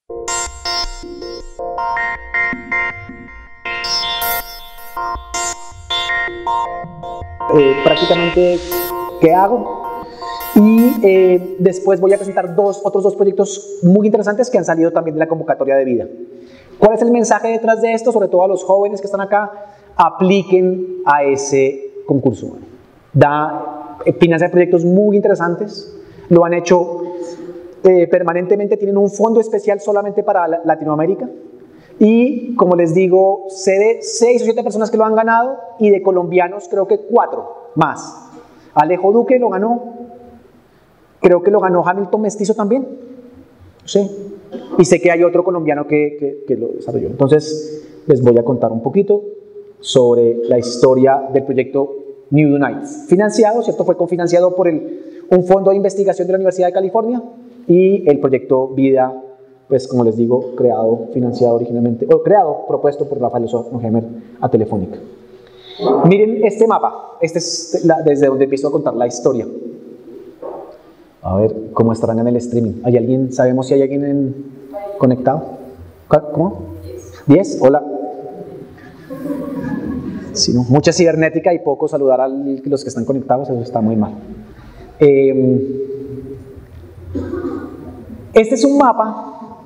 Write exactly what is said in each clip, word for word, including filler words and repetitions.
Eh, prácticamente, ¿qué hago? Y eh, después voy a presentar dos, otros dos proyectos muy interesantes que han salido también de la convocatoria de vida. ¿Cuál es el mensaje detrás de esto? Sobre todo a los jóvenes que están acá, apliquen a ese concurso. Da, financia proyectos muy interesantes, lo han hecho eh, permanentemente, tienen un fondo especial solamente para Latinoamérica. Y como les digo, sé de seis o siete personas que lo han ganado y de colombianos creo que cuatro más. Alejo Duque lo ganó, creo que lo ganó Hamilton Mestizo también, sí. Y sé que hay otro colombiano que, que, que lo desarrolló. Entonces les voy a contar un poquito sobre la historia del proyecto New Unites. Financiado, ¿cierto? Fue cofinanciado por el, un fondo de investigación de la Universidad de California y el proyecto Vida, pues como les digo, creado, financiado originalmente, o creado, propuesto por Rafael Ozonogemer a Telefónica. Miren este mapa, este es la, desde donde empiezo a contar la historia. A ver cómo estarán en el streaming. ¿Hay alguien? ¿Sabemos si hay alguien en, conectado? ¿Cómo? ¿diez? Hola. Sí, ¿no? Mucha cibernética y poco saludar a los que están conectados, eso está muy mal. Eh, este es un mapa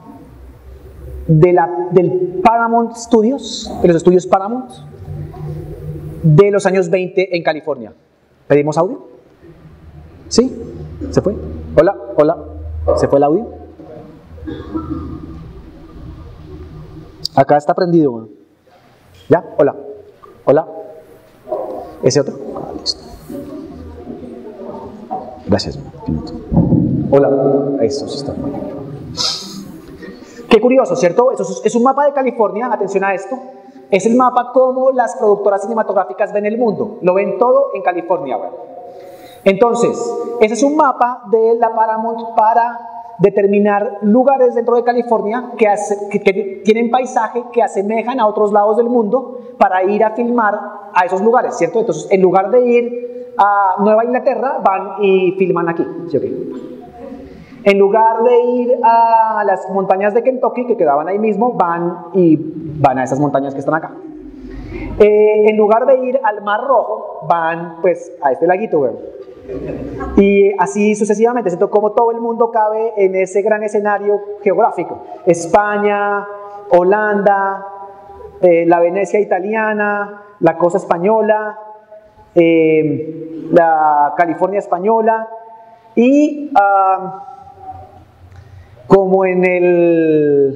de la, del Paramount Studios, de los estudios Paramount, de los años veinte en California. ¿Pedimos audio? ¿Sí? ¿Se fue? Hola, hola. ¿Se fue el audio? Acá está prendido. ¿Ya? Hola. Hola. ¿Ese otro? Ah, listo. Gracias. Hola. Eso sí está muy bien. Qué curioso, ¿cierto? Eso es un mapa de California. Atención a esto. Es el mapa como las productoras cinematográficas ven el mundo. Lo ven todo en California. Bueno. Entonces, ese es un mapa de la Paramount para determinar lugares dentro de California que, hace, que, que tienen paisaje que asemejan a otros lados del mundo para ir a filmar a esos lugares, ¿cierto? Entonces, en lugar de ir a Nueva Inglaterra, van y filman aquí, ¿sí? Okay. En lugar de ir a las montañas de Kentucky, que quedaban ahí mismo, van y van a esas montañas que están acá. Eh, en lugar de ir al Mar Rojo, van pues a este laguito, güey. Y así sucesivamente, ¿cierto? Como todo el mundo cabe en ese gran escenario geográfico. España, Holanda, eh, la Venecia italiana, la costa española, eh, la California española y uh, como en el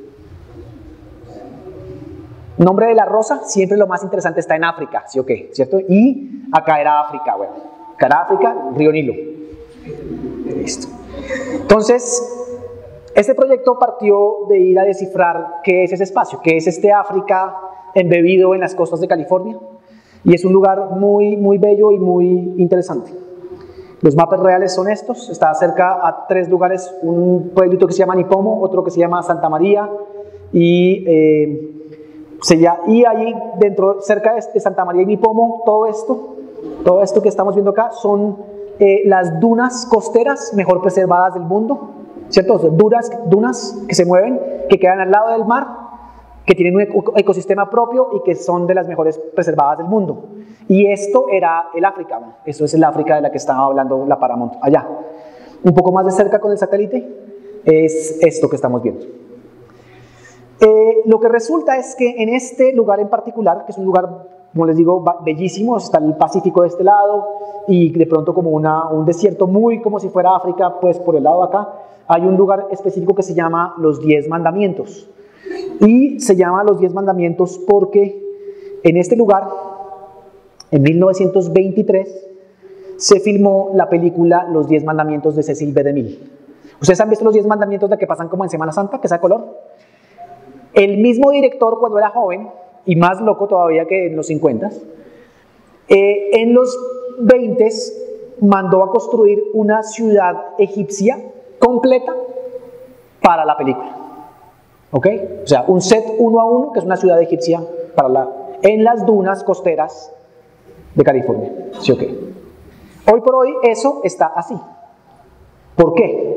nombre de la rosa, siempre lo más interesante está en África, ¿sí o qué? ¿Cierto? Y acá era África, bueno. Acá era África, Río Nilo. Listo. Entonces, este proyecto partió de ir a descifrar qué es ese espacio, qué es este África embebido en las costas de California. Y es un lugar muy, muy bello y muy interesante. Los mapas reales son estos. Está cerca a tres lugares, un pueblito que se llama Nipomo, otro que se llama Santa María y... Eh, Se llama, y ahí dentro, cerca de Santa María y Nipomo, todo esto, todo esto que estamos viendo acá son eh, las dunas costeras mejor preservadas del mundo, ¿cierto? Dunas, dunas que se mueven, que quedan al lado del mar, que tienen un ecosistema propio y que son de las mejores preservadas del mundo. Y esto era el África, ¿no? Esto es el África de la que estaba hablando la Paramount allá. Un poco más de cerca con el satélite es esto que estamos viendo. Eh, lo que resulta es que en este lugar en particular, que es un lugar, como les digo, bellísimo, está el Pacífico de este lado y de pronto como una, un desierto muy como si fuera África, pues por el lado de acá, hay un lugar específico que se llama Los Diez Mandamientos. Y se llama Los Diez Mandamientos porque en este lugar, en mil novecientos veintitrés, se filmó la película Los Diez Mandamientos de Cecil B. DeMille. ¿Ustedes han visto Los Diez Mandamientos de que pasan como en Semana Santa, que es a color? El mismo director, cuando era joven, y más loco todavía que en los cincuenta, eh, en los veinte mandó a construir una ciudad egipcia completa para la película. ¿Ok? O sea, un set uno a uno, que es una ciudad egipcia para la, en las dunas costeras de California. ¿Sí o qué? Hoy por hoy eso está así. ¿Por qué?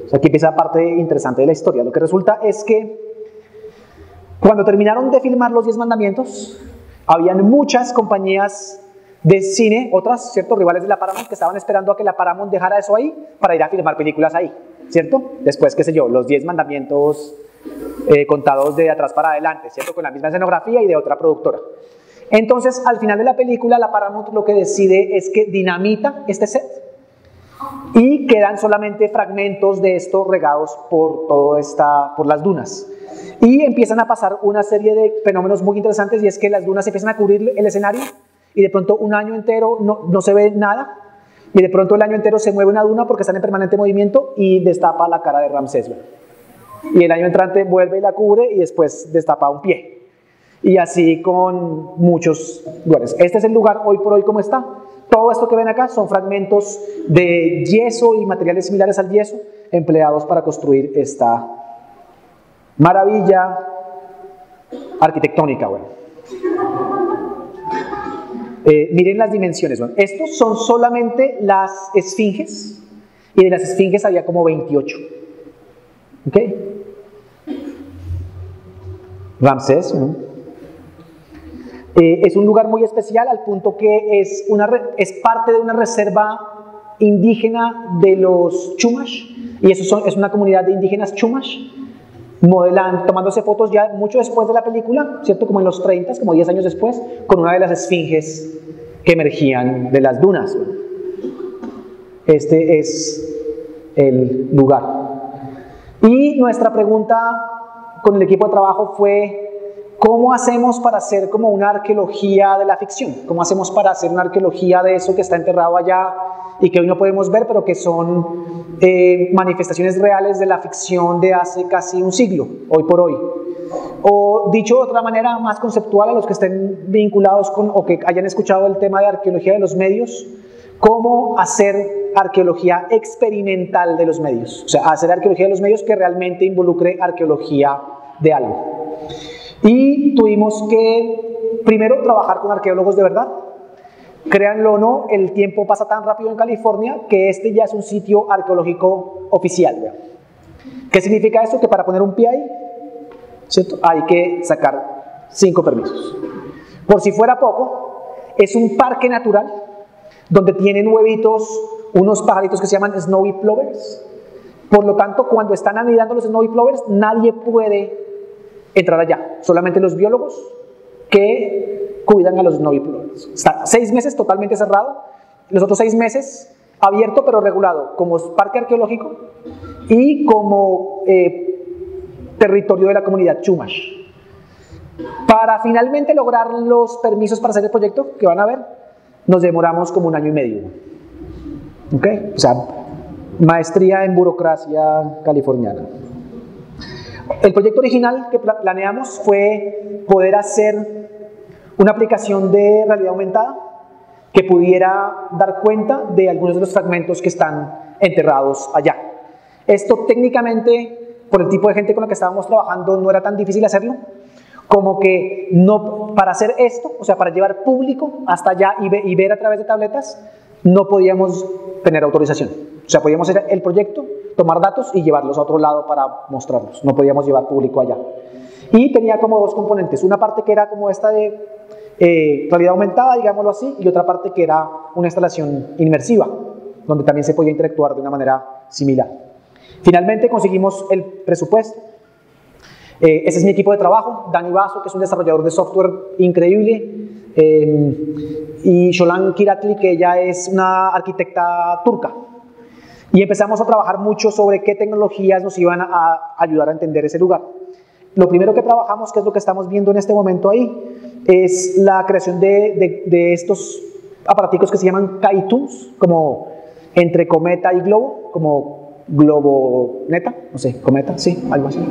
O sea, aquí empieza la parte interesante de la historia. Lo que resulta es que cuando terminaron de filmar los diez mandamientos, habían muchas compañías de cine, otras, ¿cierto?, rivales de la Paramount, que estaban esperando a que la Paramount dejara eso ahí para ir a filmar películas ahí, ¿cierto? Después, qué sé yo, los diez mandamientos eh, contados de atrás para adelante, ¿cierto?, con la misma escenografía y de otra productora. Entonces, al final de la película, la Paramount lo que decide es que dinamita este set y quedan solamente fragmentos de esto regados por, todo esta, por las dunas. Y empiezan a pasar una serie de fenómenos muy interesantes, y es que las dunas empiezan a cubrir el escenario y de pronto un año entero no, no se ve nada, y de pronto el año entero se mueve una duna porque están en permanente movimiento y destapa la cara de Ramsés. Y el año entrante vuelve y la cubre y después destapa un pie. Y así con muchos lugares. Este es el lugar hoy por hoy como está. Todo esto que ven acá son fragmentos de yeso y materiales similares al yeso empleados para construir esta maravilla arquitectónica. Bueno. Eh, miren las dimensiones. Bueno, estos son solamente las esfinges, y de las esfinges había como veintiocho. ¿Ok? Ramsés, ¿no? eh, es un lugar muy especial al punto que es, una, es parte de una reserva indígena de los Chumash, y eso son, es una comunidad de indígenas Chumash, modelando, tomándose fotos ya mucho después de la película, ¿cierto? Como en los treinta, como diez años después, con una de las esfinges que emergían de las dunas. Este es el lugar. Y nuestra pregunta con el equipo de trabajo fue: ¿cómo hacemos para hacer como una arqueología de la ficción? ¿Cómo hacemos para hacer una arqueología de eso que está enterrado allá y que hoy no podemos ver, pero que son eh, manifestaciones reales de la ficción de hace casi un siglo, hoy por hoy? O dicho de otra manera más conceptual, a los que estén vinculados con o que hayan escuchado el tema de arqueología de los medios, ¿cómo hacer arqueología experimental de los medios? O sea, hacer arqueología de los medios que realmente involucre arqueología de algo. Y tuvimos que primero trabajar con arqueólogos de verdad. Créanlo o no, el tiempo pasa tan rápido en California que este ya es un sitio arqueológico oficial. ¿Verdad? ¿Qué significa esto? Que para poner un pie ahí, ¿cierto?, hay que sacar cinco permisos. Por si fuera poco, es un parque natural donde tienen huevitos unos pajaritos que se llaman snowy plovers. Por lo tanto, cuando están anidando los snowy plovers, nadie puede entrar allá, solamente los biólogos que cuidan a los snowy plovers. Está seis meses totalmente cerrado, los otros seis meses abierto pero regulado como parque arqueológico y como eh, territorio de la comunidad Chumash. Para finalmente lograr los permisos para hacer el proyecto, que van a ver, nos demoramos como un año y medio. ¿Ok? O sea, maestría en burocracia californiana. El proyecto original que planeamos fue poder hacer una aplicación de realidad aumentada que pudiera dar cuenta de algunos de los fragmentos que están enterrados allá. Esto técnicamente, por el tipo de gente con la que estábamos trabajando, no era tan difícil hacerlo, como que no, para hacer esto, o sea, para llevar público hasta allá y, ve, y ver a través de tabletas, no podíamos tener autorización. O sea, podíamos hacer el proyecto, tomar datos y llevarlos a otro lado para mostrarlos. No podíamos llevar público allá. Y tenía como dos componentes. Una parte que era como esta de eh, realidad aumentada, digámoslo así, y otra parte que era una instalación inmersiva, donde también se podía interactuar de una manera similar. Finalmente conseguimos el presupuesto. Eh, ese es mi equipo de trabajo, Dani Basso, que es un desarrollador de software increíble, eh, y Sholan Kiratli, que ella es una arquitecta turca. Y empezamos a trabajar mucho sobre qué tecnologías nos iban a ayudar a entender ese lugar. Lo primero que trabajamos, que es lo que estamos viendo en este momento ahí, es la creación de, de, de estos aparaticos que se llaman Kaituns, como entre cometa y globo, como globo neta, no sé, cometa, sí, algo así.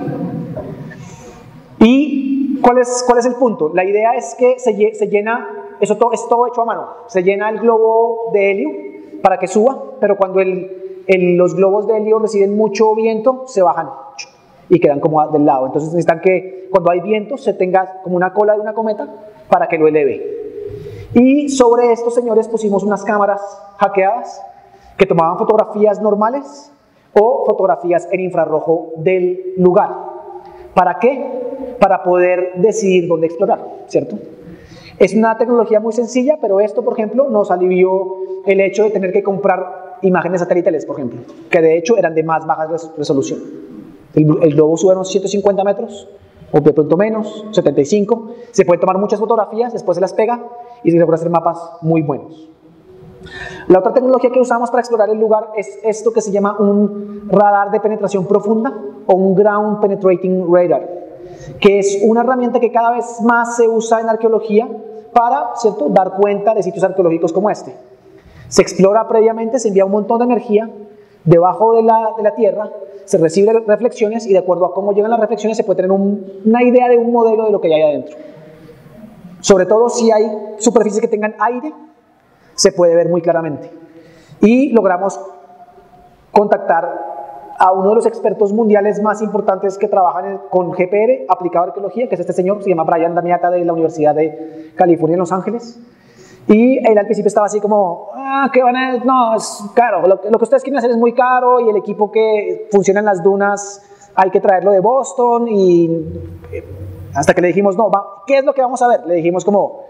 ¿Y cuál es, cuál es el punto? La idea es que se, se llena, eso todo, es todo hecho a mano, se llena el globo de helio para que suba, pero cuando el, el, los globos de helio reciben mucho viento, se bajan y quedan como del lado. Entonces necesitan que cuando hay viento se tenga como una cola de una cometa para que lo eleve. Y sobre estos señores pusimos unas cámaras hackeadas que tomaban fotografías normales o fotografías en infrarrojo del lugar. ¿Para qué? Para poder decidir dónde explorar, ¿cierto? Es una tecnología muy sencilla, pero esto, por ejemplo, nos alivió el hecho de tener que comprar imágenes satelitales, por ejemplo, que de hecho eran de más baja res resolución. El, el globo sube unos ciento cincuenta metros, o de pronto menos, setenta y cinco. Se puede tomar muchas fotografías, después se las pega y se logra hacer mapas muy buenos. La otra tecnología que usamos para explorar el lugar es esto que se llama un radar de penetración profunda o un Ground Penetrating Radar, que es una herramienta que cada vez más se usa en arqueología para, ¿cierto?, dar cuenta de sitios arqueológicos como este. Se explora previamente, se envía un montón de energía debajo de la, de la tierra, se reciben reflexiones y de acuerdo a cómo llegan las reflexiones se puede tener un, una idea de un modelo de lo que hay adentro. Sobre todo si hay superficies que tengan aire, se puede ver muy claramente. Y logramos contactar a uno de los expertos mundiales más importantes que trabajan con G P R aplicado a arqueología, que es este señor, se llama Brian Damiata, de la Universidad de California en Los Ángeles. Y él al principio estaba así como, ah, ¿qué van a...? No, es caro, lo, lo que ustedes quieren hacer es muy caro y el equipo que funciona en las dunas hay que traerlo de Boston. Y hasta que le dijimos, no, va, ¿qué es lo que vamos a ver? Le dijimos como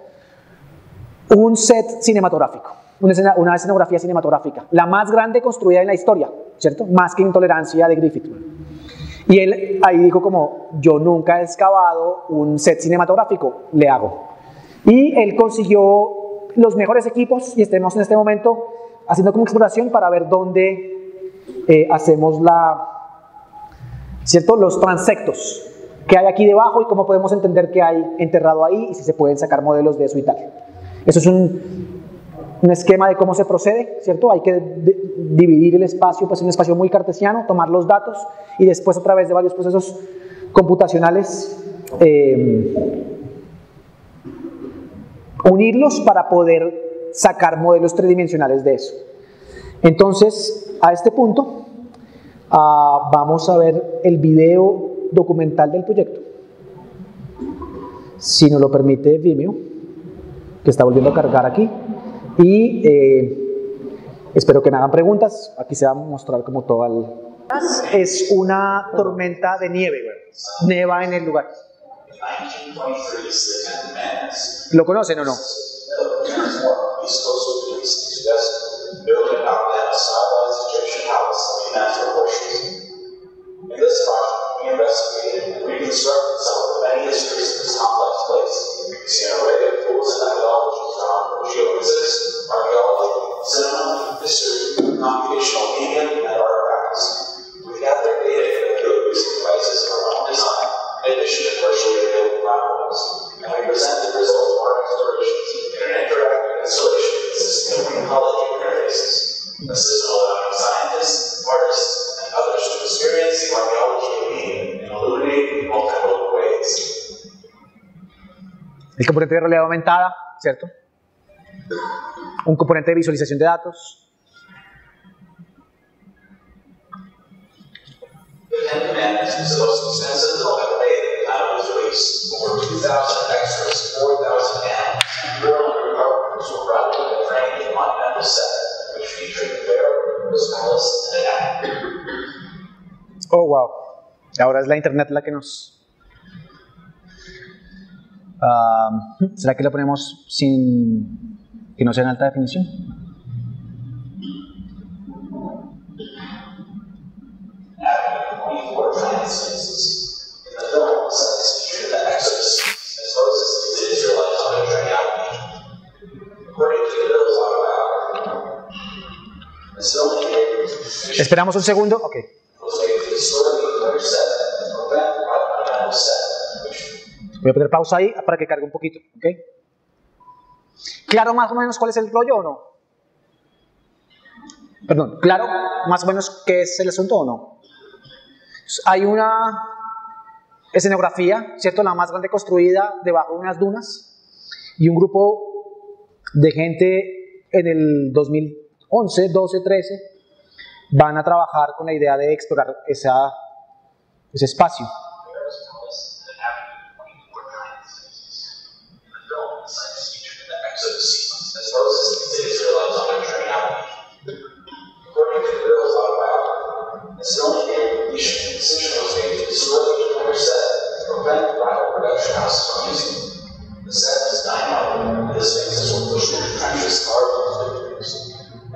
un set cinematográfico, una, escena, una escenografía cinematográfica, la más grande construida en la historia, ¿cierto? Más que Intolerancia de Griffith. Y él ahí dijo como, yo nunca he excavado un set cinematográfico, le hago. Y él consiguió los mejores equipos y estemos en este momento haciendo como exploración para ver dónde eh, hacemos la, ¿cierto?, los transectos que hay aquí debajo y cómo podemos entender qué hay enterrado ahí y si se pueden sacar modelos de eso y tal. Eso es un, un esquema de cómo se procede, ¿cierto? Hay que de, dividir el espacio, pues en un espacio muy cartesiano, tomar los datos y después a través de varios procesos computacionales eh, unirlos para poder sacar modelos tridimensionales de eso. Entonces, a este punto, uh, vamos a ver el video documental del proyecto. Si nos lo permite Vimeo, que está volviendo a cargar aquí. Y eh, espero que me hagan preguntas. Aquí se va a mostrar como todo el... Es una tormenta de nieve, güey. Neva en el lugar. ¿Lo conocen o no? El componente de realidad aumentada, ¿cierto? Un componente de visualización de datos. Oh, wow. Ahora es la internet la que nos... Uh, ¿Será que lo ponemos sin que no sea en alta definición? Esperamos un segundo. Ok. Voy a poner pausa ahí para que cargue un poquito, ¿ok? ¿Claro más o menos cuál es el rollo o no? Perdón, ¿claro más o menos qué es el asunto o no? Hay una escenografía, ¿cierto? La más grande construida debajo de unas dunas y un grupo de gente en el dos mil once, doce, trece van a trabajar con la idea de explorar esa, ese espacio.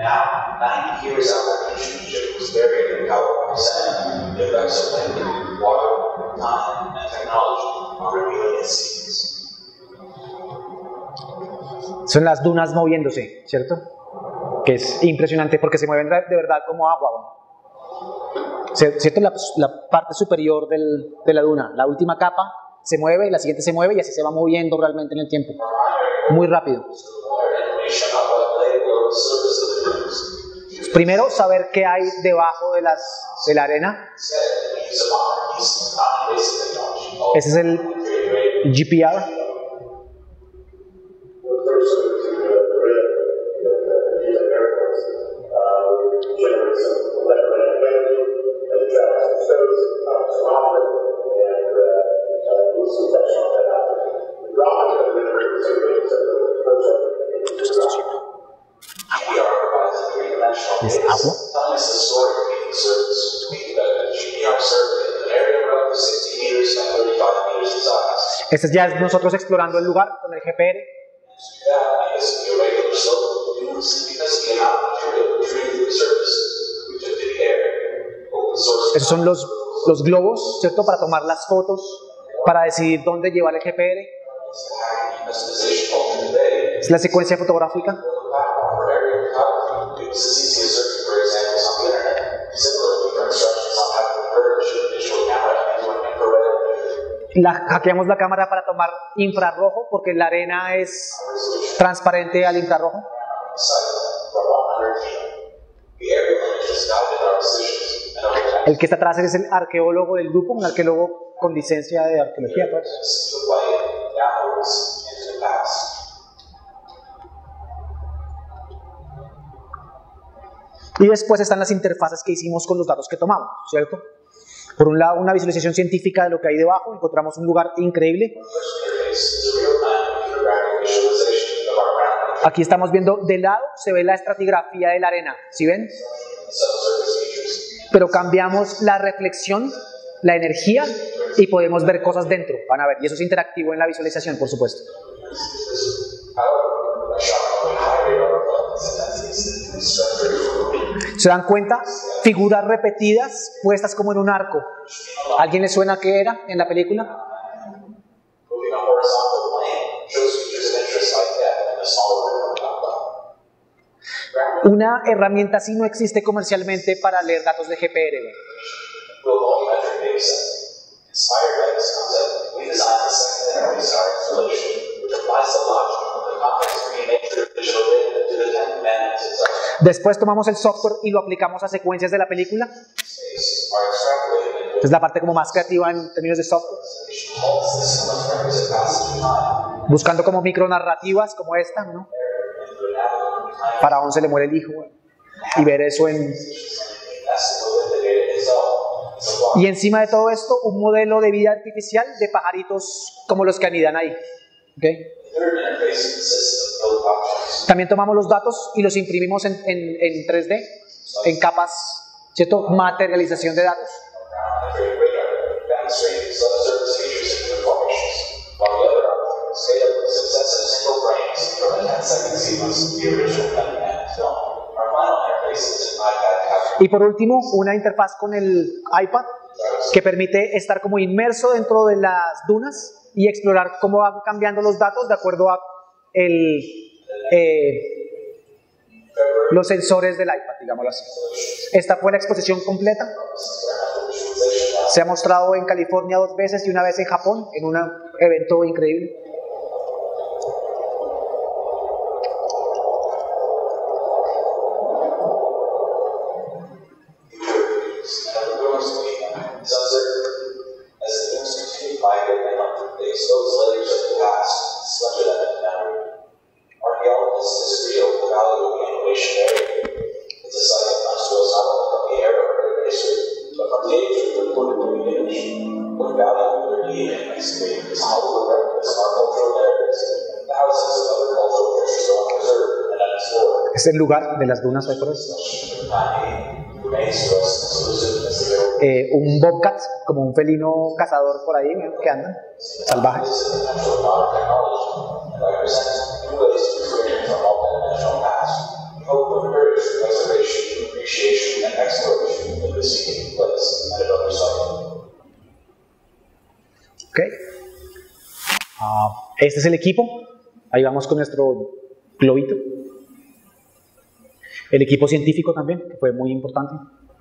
Now, ninety years after ancient Egypt was buried in California sand, the effects of wind, water, time, and technology are revealing its secrets. Son las dunas moviéndose, ¿cierto? Que es impresionante porque se mueven de verdad como agua. ¿Cierto? La, la parte superior del, de la duna, la última capa se mueve, la siguiente se mueve y así se va moviendo realmente en el tiempo. Muy rápido. Primero, saber qué hay debajo de, las, de la arena. Ese es el G P R. ¿Es agua? Este ya es nosotros explorando el lugar con el G P R. Esos son los, los globos, ¿cierto? Para tomar las fotos, para decidir dónde llevar el G P R. Es la secuencia fotográfica. La, hackeamos la cámara para tomar infrarrojo porque la arena es transparente al infrarrojo. El que está atrás es el arqueólogo del grupo, un arqueólogo con licencia de arqueología, pues. Y después están las interfaces que hicimos con los datos que tomamos, ¿cierto? Por un lado, una visualización científica de lo que hay debajo. Encontramos un lugar increíble. Aquí estamos viendo de lado, se ve la estratigrafía de la arena, ¿sí ven? Pero cambiamos la reflexión, la energía, y podemos ver cosas dentro, van a ver, y eso es interactivo en la visualización, por supuesto. ¿Se dan cuenta? Figuras repetidas, puestas como en un arco. ¿A alguien le suena qué era en la película? Una herramienta así no existe comercialmente para leer datos de G P R. Después tomamos el software y lo aplicamos a secuencias de la película. Es la parte como más creativa en términos de software. Buscando como micronarrativas como esta, ¿no? Faraón se le muere el hijo, bueno, y ver eso en... Y encima de todo esto, un modelo de vida artificial de pajaritos como los que anidan ahí. ¿Okay? También tomamos los datos y los imprimimos en, en, en tres D, en capas, ¿cierto? Materialización de datos. Y por último, una interfaz con el iPad que permite estar como inmerso dentro de las dunas y explorar cómo van cambiando los datos de acuerdo a el, eh, los sensores del iPad, digámoslo así. Esta fue la exposición completa. Se ha mostrado en California dos veces y una vez en Japón, en un evento increíble. Es el lugar de las dunas eh, un bobcat, como un felino cazador por ahí, ¿no? Que andan salvajes. help encourage preservation, appreciation, and exploration of this unique place at another site. Ok. Uh, este es el equipo. Ahí vamos con nuestro globito. El equipo científico también, que fue muy importante.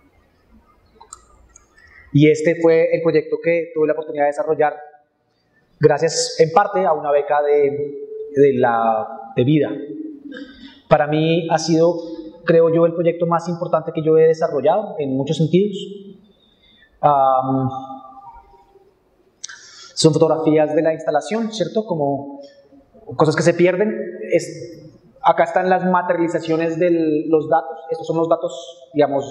Y este fue el proyecto que tuve la oportunidad de desarrollar gracias en parte a una beca de, de, la, de vida. Para mí ha sido, creo yo, el proyecto más importante que yo he desarrollado en muchos sentidos. Um, son fotografías de la instalación, ¿cierto? Como cosas que se pierden. Es, acá están las materializaciones de los datos. Estos son los datos, digamos,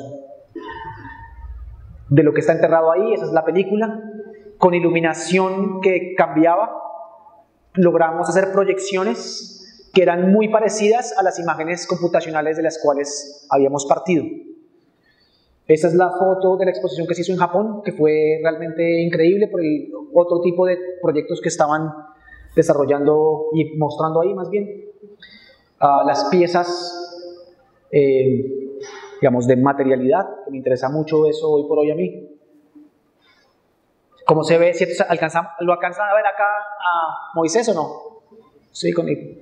de lo que está enterrado ahí. Esa es la película. Con iluminación que cambiaba, logramos hacer proyecciones que eran muy parecidas a las imágenes computacionales de las cuales habíamos partido. Esta es la foto de la exposición que se hizo en Japón, que fue realmente increíble por el otro tipo de proyectos que estaban desarrollando y mostrando ahí más bien. Uh, las piezas, eh, digamos, de materialidad, que me interesa mucho eso hoy por hoy a mí. ¿Cómo se ve? ¿Cierto? ¿Alcanzan, ¿Lo alcanzan a ver acá a Moisés o no? Sí, conmigo.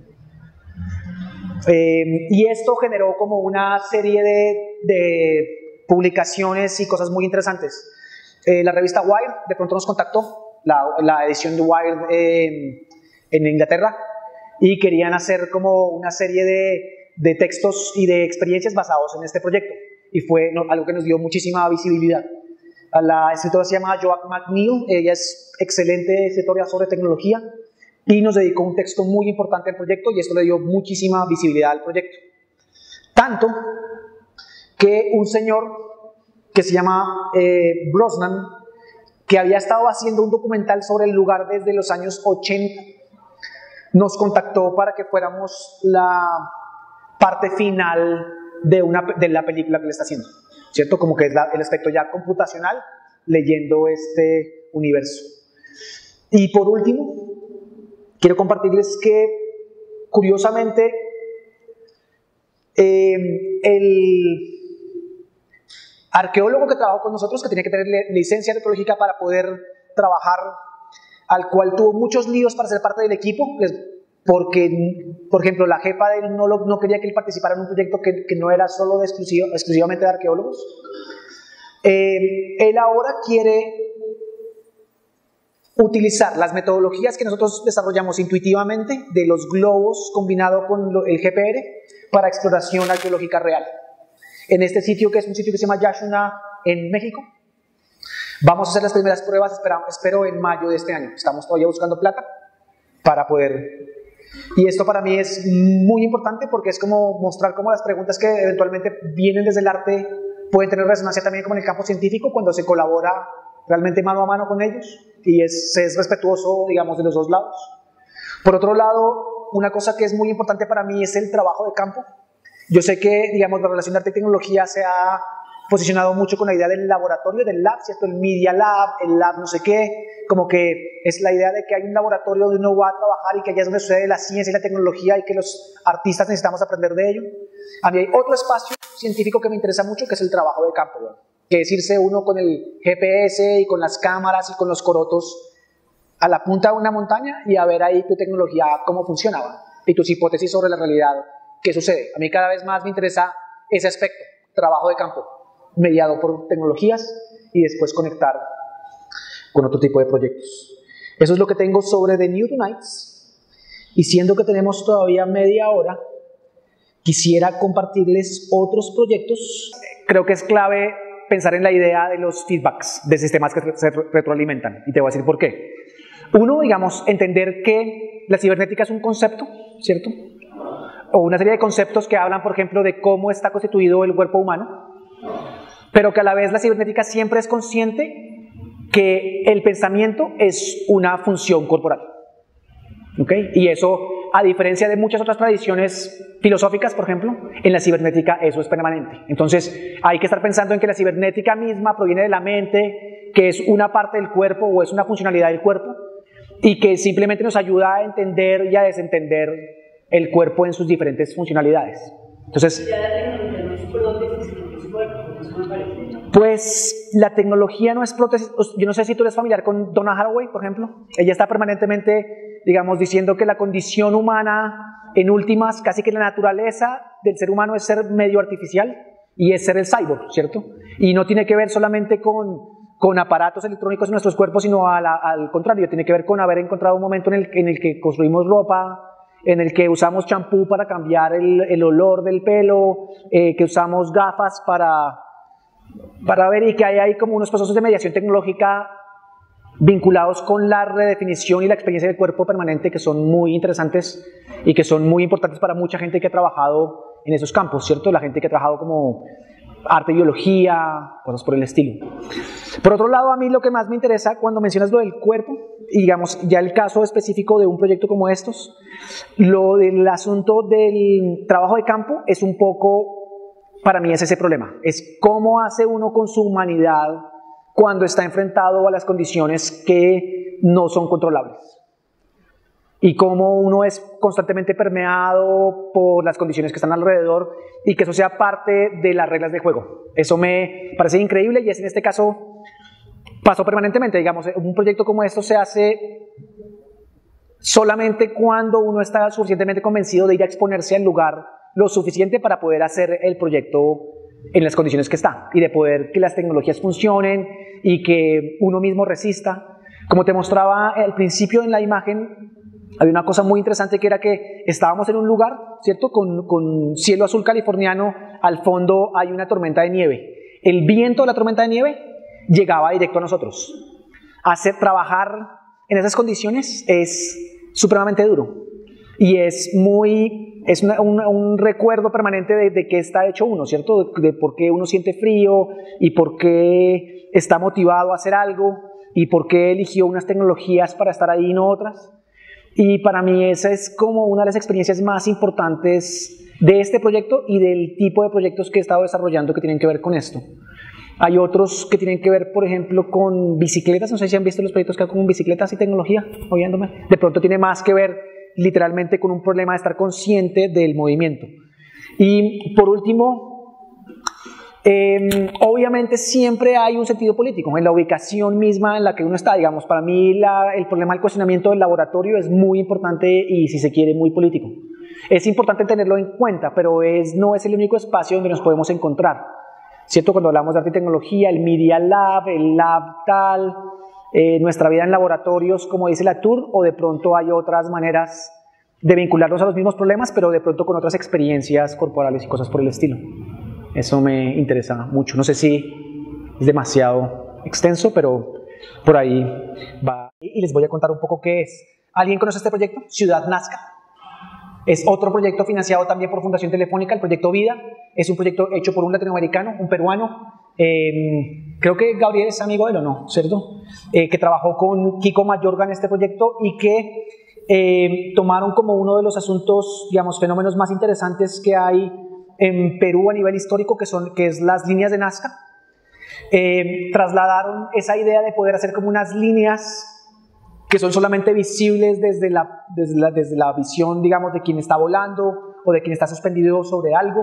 Eh, y esto generó como una serie de, de publicaciones y cosas muy interesantes. Eh, la revista Wired de pronto nos contactó, la, la edición de Wired eh, en Inglaterra, y querían hacer como una serie de, de textos y de experiencias basados en este proyecto, y fue no, algo que nos dio muchísima visibilidad. La escritora se llama Joanne McNeil, ella es excelente escritora sobre tecnología, y nos dedicó un texto muy importante al proyecto, y esto le dio muchísima visibilidad al proyecto. Tanto que un señor que se llama eh, Brosnan, que había estado haciendo un documental sobre el lugar desde los años ochenta, nos contactó para que fuéramos la parte final de, una, de la película que le está haciendo, ¿cierto? Como que es la, el aspecto ya computacional leyendo este universo. Y por último, quiero compartirles que, curiosamente, eh, el arqueólogo que trabajó con nosotros, que tenía que tener licencia arqueológica para poder trabajar, al cual tuvo muchos líos para ser parte del equipo, porque, por ejemplo, la jefa de él no, lo, no quería que él participara en un proyecto que, que no era solo de exclusivo, exclusivamente de arqueólogos. Eh, él ahora quiere utilizar las metodologías que nosotros desarrollamos intuitivamente de los globos combinado con lo, el G P R para exploración arqueológica real. En este sitio, que es un sitio que se llama Yashuna en México, vamos a hacer las primeras pruebas, espero, espero en mayo de este año. Estamos todavía buscando plata para poder... Y esto para mí es muy importante porque es como mostrar cómo las preguntas que eventualmente vienen desde el arte pueden tener resonancia también como en el campo científico cuando se colabora realmente mano a mano con ellos y es, es respetuoso, digamos, de los dos lados. Por otro lado, una cosa que es muy importante para mí es el trabajo de campo. Yo sé que, digamos, la relación de arte y tecnología se ha posicionado mucho con la idea del laboratorio, del lab, ¿cierto? El Media Lab, el lab no sé qué, como que es la idea de que hay un laboratorio donde uno va a trabajar y que allá es donde sucede la ciencia y la tecnología y que los artistas necesitamos aprender de ello. A mí hay otro espacio científico que me interesa mucho, que es el trabajo de campo, ¿no? Que es irse uno con el G P S y con las cámaras y con los corotos a la punta de una montaña y a ver ahí tu tecnología cómo funcionaba y tus hipótesis sobre la realidad, qué sucede. A mí cada vez más me interesa ese aspecto, trabajo de campo, mediado por tecnologías y después conectar con otro tipo de proyectos. Eso es lo que tengo sobre The Newtonites, y siendo que tenemos todavía media hora, quisiera compartirles otros proyectos. Creo que es clave pensar en la idea de los feedbacks de sistemas que se retroalimentan, y te voy a decir por qué. Uno, digamos, entender que la cibernética es un concepto, ¿cierto? O una serie de conceptos que hablan, por ejemplo, de cómo está constituido el cuerpo humano, pero que a la vez la cibernética siempre es consciente que el pensamiento es una función corporal. ¿Okay? Y eso, a diferencia de muchas otras tradiciones filosóficas, por ejemplo, en la cibernética eso es permanente. Entonces, hay que estar pensando en que la cibernética misma proviene de la mente, que es una parte del cuerpo o es una funcionalidad del cuerpo, y que simplemente nos ayuda a entender y a desentender el cuerpo en sus diferentes funcionalidades. Entonces, ya la tecnología no es prótesis, sino que es cuerpo, eso me parece. Pues la tecnología no es prótesis. Yo no sé si tú eres familiar con Donna Haraway, por ejemplo. Ella está permanentemente, digamos, diciendo que la condición humana, en últimas, casi que la naturaleza del ser humano es ser medio artificial y es ser el cyborg, ¿cierto? Y no tiene que ver solamente con, con aparatos electrónicos en nuestros cuerpos, sino a la, al contrario, tiene que ver con haber encontrado un momento en el, en el que construimos ropa, en el que usamos champú para cambiar el, el olor del pelo, eh, que usamos gafas para, para ver, y que hay, hay como unos procesos de mediación tecnológica vinculados con la redefinición y la experiencia del cuerpo permanente que son muy interesantes y que son muy importantes para mucha gente que ha trabajado en esos campos, ¿cierto? La gente que ha trabajado como arte y biología, cosas por el estilo. Por otro lado, a mí lo que más me interesa cuando mencionas lo del cuerpo, y digamos ya el caso específico de un proyecto como estos, lo del asunto del trabajo de campo es un poco, para mí es ese problema, es cómo hace uno con su humanidad cuando está enfrentado a las condiciones que no son controlables. Y cómo uno es constantemente permeado por las condiciones que están alrededor y que eso sea parte de las reglas de juego. Eso me parece increíble y es en este caso pasó permanentemente. Digamos, un proyecto como esto se hace solamente cuando uno está suficientemente convencido de ir a exponerse al lugar lo suficiente para poder hacer el proyecto en las condiciones que está y de poder que las tecnologías funcionen y que uno mismo resista. Como te mostraba al principio en la imagen, había una cosa muy interesante que era que estábamos en un lugar, ¿cierto? Con, con cielo azul californiano, al fondo hay una tormenta de nieve. El viento de la tormenta de nieve llegaba directo a nosotros. Hacer, trabajar en esas condiciones es supremamente duro y es muy, es una, una, un recuerdo permanente de, de qué está hecho uno, ¿cierto? De, de por qué uno siente frío y por qué está motivado a hacer algo y por qué eligió unas tecnologías para estar ahí y no otras. Y para mí esa es como una de las experiencias más importantes de este proyecto y del tipo de proyectos que he estado desarrollando que tienen que ver con esto. Hay otros que tienen que ver, por ejemplo, con bicicletas. No sé si han visto los proyectos que hago con bicicletas y tecnología, oyéndome. De pronto tiene más que ver literalmente con un problema de estar consciente del movimiento. Y por último, Eh, obviamente siempre hay un sentido político en la ubicación misma en la que uno está. Digamos, para mí la, el problema del cuestionamiento del laboratorio es muy importante y, si se quiere, muy político. Es importante tenerlo en cuenta, pero es, no es el único espacio donde nos podemos encontrar, ¿cierto? Cuando hablamos de arte y tecnología, el Media Lab, el Lab tal, eh, nuestra vida en laboratorios, como dice la Tour, o de pronto hay otras maneras de vincularnos a los mismos problemas, pero de pronto con otras experiencias corporales y cosas por el estilo. Eso me interesa mucho. No sé si es demasiado extenso, pero por ahí va. Y les voy a contar un poco qué es. ¿Alguien conoce este proyecto? Ciudad Nazca. Es otro proyecto financiado también por Fundación Telefónica, el proyecto Vida. Es un proyecto hecho por un latinoamericano, un peruano. Eh, creo que Gabriel es amigo de él, ¿o no? ¿Cierto? Eh, que trabajó con Kiko Mayorga en este proyecto y que eh, tomaron como uno de los asuntos, digamos, fenómenos más interesantes que hay en Perú a nivel histórico, que, son, que es las líneas de Nazca. Eh, trasladaron esa idea de poder hacer como unas líneas que son solamente visibles desde la, desde la, desde la visión, digamos, de quien está volando o de quien está suspendido sobre algo,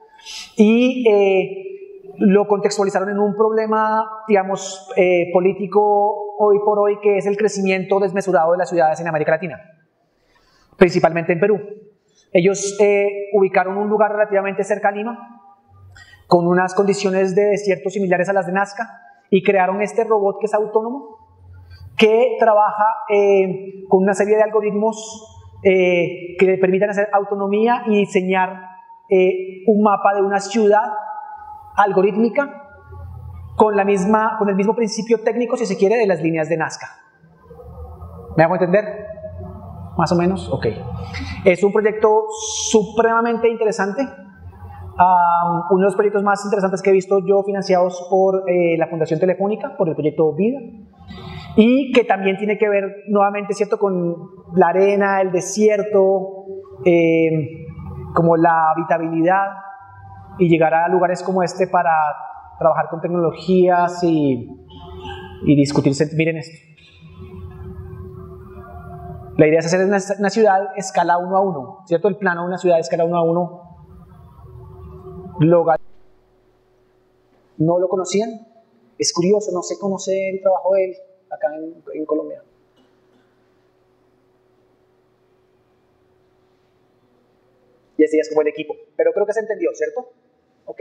y eh, lo contextualizaron en un problema, digamos, eh, político hoy por hoy, que es el crecimiento desmesurado de las ciudades en América Latina, principalmente en Perú. Ellos eh, ubicaron un lugar relativamente cerca a Lima, con unas condiciones de desierto similares a las de Nazca, y crearon este robot que es autónomo, que trabaja eh, con una serie de algoritmos eh, que le permiten hacer autonomía y diseñar eh, un mapa de una ciudad algorítmica con, la misma, con el mismo principio técnico, si se quiere, de las líneas de Nazca. ¿Me hago entender? Más o menos, ok. Es un proyecto supremamente interesante, um, uno de los proyectos más interesantes que he visto yo financiados por eh, la Fundación Telefónica, por el proyecto Vida, y que también tiene que ver nuevamente, ¿cierto?, con la arena, el desierto, eh, como la habitabilidad, y llegar a lugares como este para trabajar con tecnologías y, y discutir. Miren esto. La idea es hacer una, una ciudad escala uno a uno, ¿cierto? El plano de una ciudad escala uno a uno Logal. ¿No lo conocían? Es curioso, no se conoce el trabajo de él acá en, en Colombia. Y ese ya es como el equipo. Pero creo que se entendió, ¿cierto? Ok.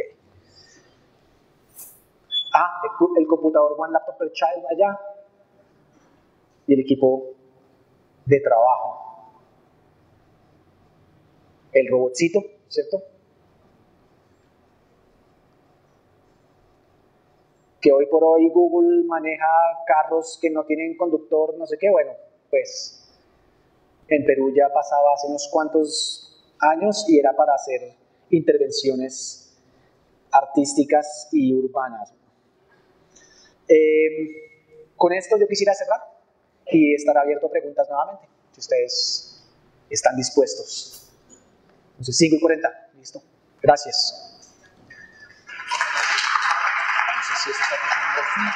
Ah, el, el computador One Laptop Per Child allá. Y el equipo de trabajo. El robotcito, ¿cierto? Que hoy por hoy Google maneja carros que no tienen conductor, no sé qué. Bueno, pues en Perú ya pasaba hace unos cuantos años y era para hacer intervenciones artísticas y urbanas. Eh, con esto yo quisiera cerrar y estar abierto a preguntas nuevamente, si ustedes están dispuestos. Entonces, cinco y cuarenta, listo. Gracias. No sé si eso está funcionando así.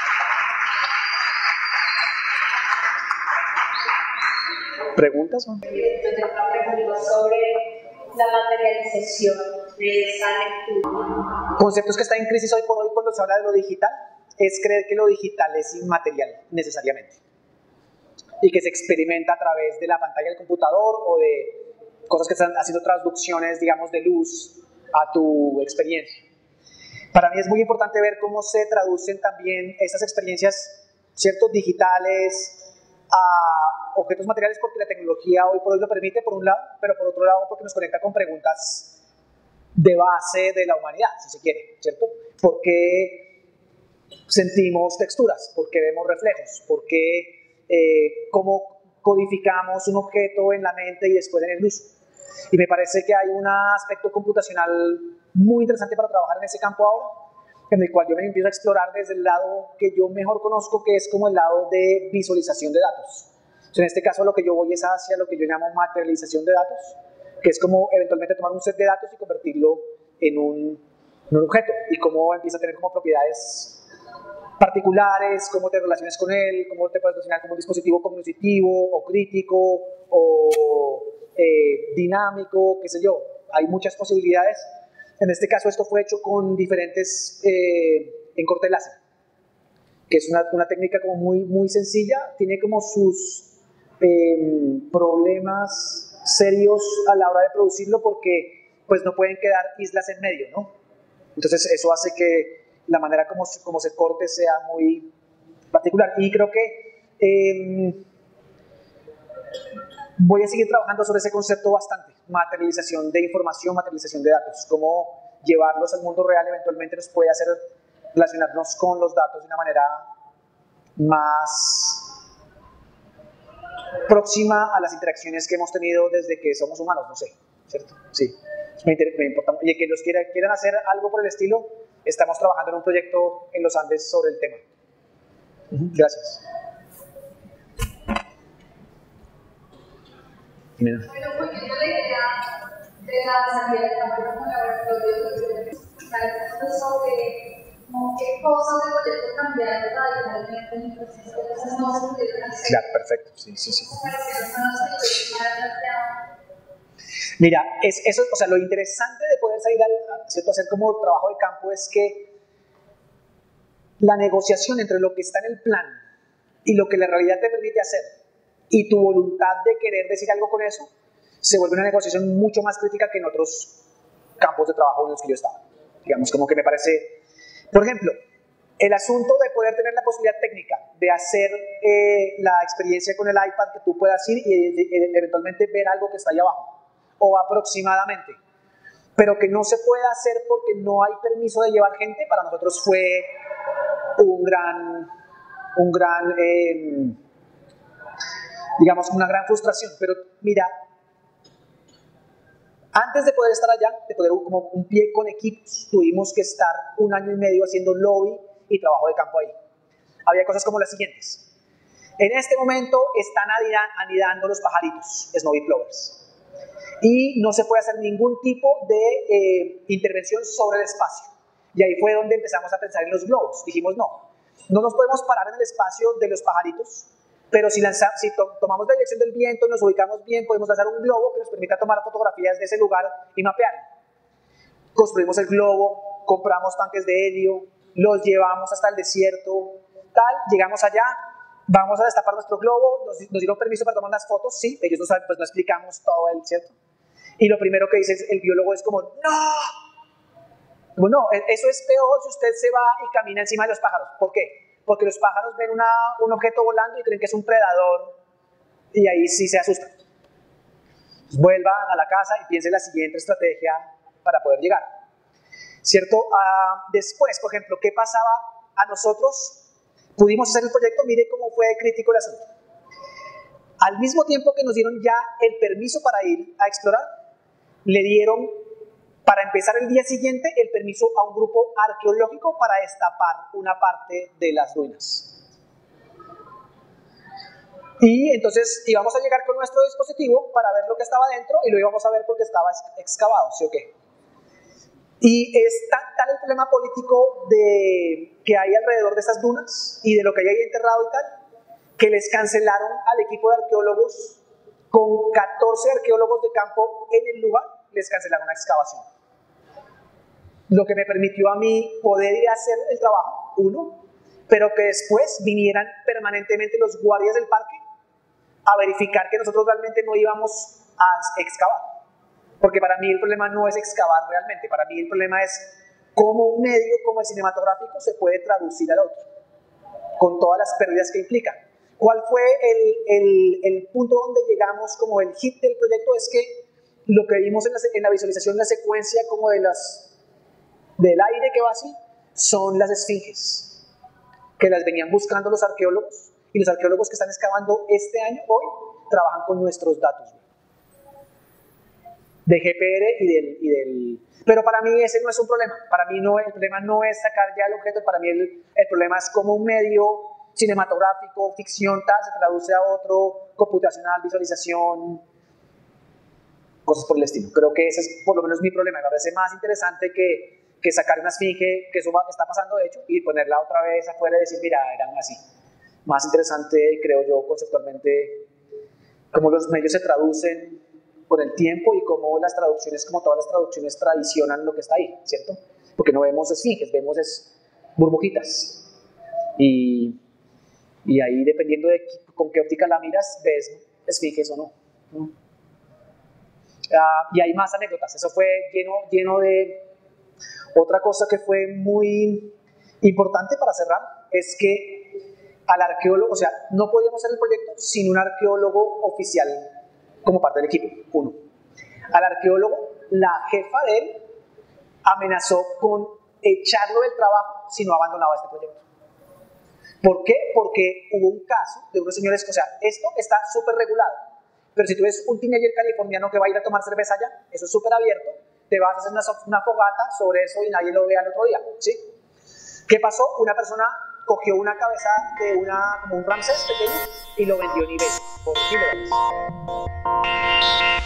¿Preguntas? ¿No? Yo tengo una pregunta sobre la materialización de esa lectura. Conceptos que están en crisis hoy por hoy cuando se habla de lo digital es creer que lo digital es inmaterial necesariamente y que se experimenta a través de la pantalla del computador o de cosas que están haciendo traducciones, digamos, de luz a tu experiencia. Para mí es muy importante ver cómo se traducen también estas experiencias, ciertos digitales, a objetos materiales, porque la tecnología hoy por hoy lo permite, por un lado, pero por otro lado porque nos conecta con preguntas de base de la humanidad, si se quiere, ¿cierto? ¿Por qué sentimos texturas? ¿Por qué vemos reflejos? ¿Por qué, eh, cómo codificamos un objeto en la mente y después en el uso? Y me parece que hay un aspecto computacional muy interesante para trabajar en ese campo ahora, en el cual yo me empiezo a explorar desde el lado que yo mejor conozco, que es como el lado de visualización de datos. Entonces, en este caso lo que yo voy es hacia lo que yo llamo materialización de datos, que es como eventualmente tomar un set de datos y convertirlo en un, en un objeto, y cómo empieza a tener como propiedades particulares, cómo te relacionas con él, cómo te puedes relacionar como un dispositivo cognitivo o crítico o eh, dinámico, qué sé yo. Hay muchas posibilidades. En este caso esto fue hecho con diferentes, eh, en corte láser, que es una, una técnica como muy, muy sencilla, tiene como sus eh, problemas serios a la hora de producirlo porque pues no pueden quedar islas en medio, ¿no? Entonces eso hace que la manera como, como se corte sea muy particular, y creo que eh, voy a seguir trabajando sobre ese concepto bastante, materialización de información, materialización de datos, cómo llevarlos al mundo real eventualmente nos puede hacer relacionarnos con los datos de una manera más próxima a las interacciones que hemos tenido desde que somos humanos, no sé, ¿cierto? Sí, me, me importa. Y el que los quiera, quieran hacer algo por el estilo, estamos trabajando en un proyecto en los Andes sobre el tema. Gracias. Mira. Bueno, volviendo a la idea de la salida del campo como laboratorio, sobre como qué cosas de proyecto cambiaron radicalmente en el proceso de esas no se pudieron hacer. Claro, perfecto, sí, sí, sí. Mira, es, eso, o sea, lo interesante de poder salir al, ¿cierto?, hacer como trabajo de campo es que la negociación entre lo que está en el plan y lo que la realidad te permite hacer y tu voluntad de querer decir algo con eso, se vuelve una negociación mucho más crítica que en otros campos de trabajo en los que yo estaba. Digamos, como que me parece, por ejemplo, el asunto de poder tener la posibilidad técnica de hacer eh, la experiencia con el iPad, que tú puedas ir y eh, eventualmente ver algo que está ahí abajo, o aproximadamente, pero que no se pueda hacer porque no hay permiso de llevar gente, para nosotros fue un gran, un gran, eh, digamos, una gran frustración. Pero mira, antes de poder estar allá, de poder como un pie con equipos, tuvimos que estar un año y medio haciendo lobby y trabajo de campo ahí. Había cosas como las siguientes. En este momento están anidando los pajaritos, snowy plovers, y no se puede hacer ningún tipo de eh, intervención sobre el espacio. Y ahí fue donde empezamos a pensar en los globos. Dijimos, no, no nos podemos parar en el espacio de los pajaritos, pero si, lanza, si to, tomamos la dirección del viento y nos ubicamos bien, podemos lanzar un globo que nos permita tomar fotografías de ese lugar y mapearlo. construimos el globo, compramos tanques de helio, los llevamos hasta el desierto, tal, llegamos allá, vamos a destapar nuestro globo, nos, nos dieron permiso para tomar unas fotos, sí, ellos no saben, pues no explicamos todo el, ¿cierto? Y lo primero que dice el biólogo es como, ¡no! Bueno, eso es peor si usted se va y camina encima de los pájaros. ¿Por qué? Porque los pájaros ven una, un objeto volando y creen que es un predador y ahí sí se asustan. Pues vuelva a la casa y piense en la siguiente estrategia para poder llegar. ¿Cierto? Uh, después, por ejemplo, ¿qué pasaba a nosotros? Pudimos hacer el proyecto, mire cómo fue crítico el asunto. Al mismo tiempo que nos dieron ya el permiso para ir a explorar, le dieron, para empezar el día siguiente, el permiso a un grupo arqueológico para destapar una parte de las ruinas. Y entonces íbamos a llegar con nuestro dispositivo para ver lo que estaba dentro y lo íbamos a ver porque estaba excavado, ¿sí o qué? Y es tan, tal el problema político de, que hay alrededor de esas dunas y de lo que hay ahí enterrado y tal, que les cancelaron al equipo de arqueólogos, con catorce arqueólogos de campo en el lugar, les cancelaron la excavación. Lo que me permitió a mí poder ir a hacer el trabajo, uno, pero que después vinieran permanentemente los guardias del parque a verificar que nosotros realmente no íbamos a excavar. Porque para mí el problema no es excavar realmente, para mí el problema es cómo un medio como el cinematográfico se puede traducir al otro, con todas las pérdidas que implica. ¿Cuál fue el, el, el punto donde llegamos como el hit del proyecto? Es que lo que vimos en la, en la visualización, la secuencia como de las, del aire que va así, son las esfinges, que las venían buscando los arqueólogos, y los arqueólogos que están excavando este año, hoy, trabajan con nuestros datos de G P R y del, y del... Pero para mí ese no es un problema, para mí no, el problema no es sacar ya el objeto, para mí el, el problema es como un medio cinematográfico, ficción, tal, se traduce a otro, computacional, visualización, cosas por el estilo. Creo que ese es por lo menos mi problema, me parece más interesante que, que sacar una esfinge, que eso va, está pasando de hecho, y ponerla otra vez afuera y decir, mira, eran así. Más interesante, creo yo, conceptualmente, cómo los medios se traducen con el tiempo y cómo las traducciones, como todas las traducciones, tradicionan lo que está ahí, ¿cierto? Porque no vemos esfinges, vemos es burbujitas. Y, y ahí, dependiendo de con qué óptica la miras, ves esfinges o no. ¿no? Uh, y hay más anécdotas. Eso fue lleno, lleno de... Otra cosa que fue muy importante para cerrar es que al arqueólogo, o sea, no podíamos hacer el proyecto sin un arqueólogo oficial como parte del equipo, uno. Al arqueólogo, la jefa de él amenazó con echarlo del trabajo si no abandonaba este proyecto. ¿Por qué? Porque hubo un caso de unos señores, o sea, esto está súper regulado, pero si tú ves un teenager californiano que va a ir a tomar cerveza allá, eso es súper abierto, te vas a hacer una, una fogata sobre eso y nadie lo ve al otro día, ¿sí? ¿Qué pasó? Una persona cogió una cabeza de una, como un Ramsés pequeño y lo vendió en eBay por mil dólares.